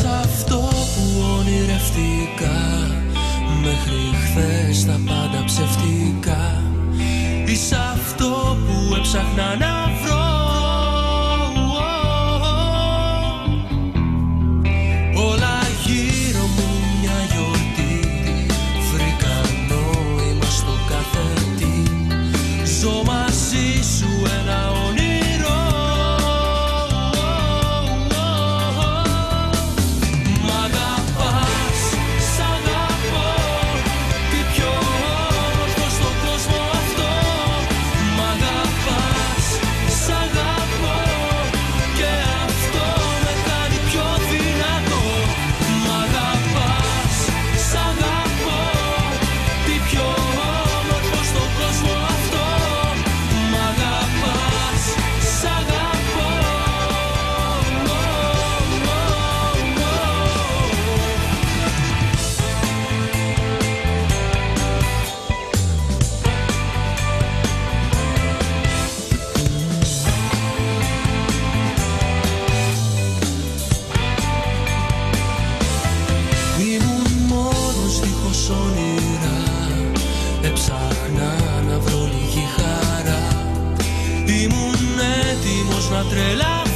αυτό που ονειρευτικά μέχρι χθες τα πάντα ψευτικά. Είσαι αυτό που έψαχνα να βρω. Όλα γύρω μου μια γιορτή, βρήκα νόημα στο κάθε τι. Ζω μαζί σου ένα όνειρο. Μ' αγαπάς, σ' αγαπώ, τι πιο όμορφο στον κόσμο αυτό. Μ' αγαπάς, σ' αγαπώ, και αυτό με κάνει πιο δυνατό. Μ' αγαπάς, σ' αγαπώ, τι πιο όμορφο στον κόσμο αυτό. Μ' αγαπάς, σ' αγαπώ. Ήμουν μόνος δίχως όνειρα, έψαχνα να βρω λίγη χαρά. Ήμουν έτοιμος να τρελαθώ.